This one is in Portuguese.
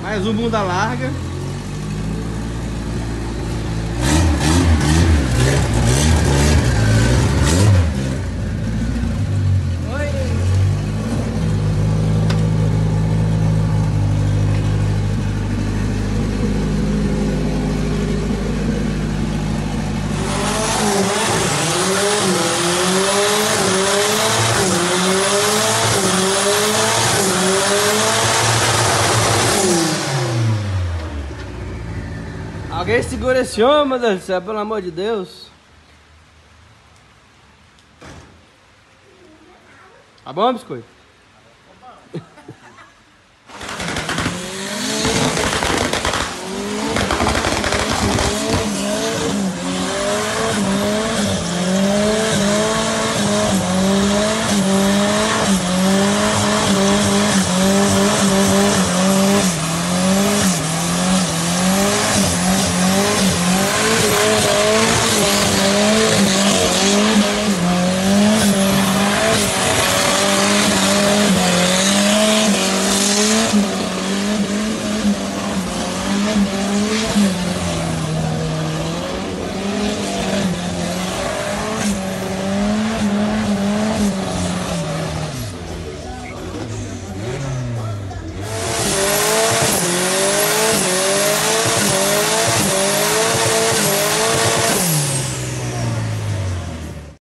Mais um bunda larga. Alguém segura esse homem, meu Deus do céu, pelo amor de Deus. Tá bom, biscoito?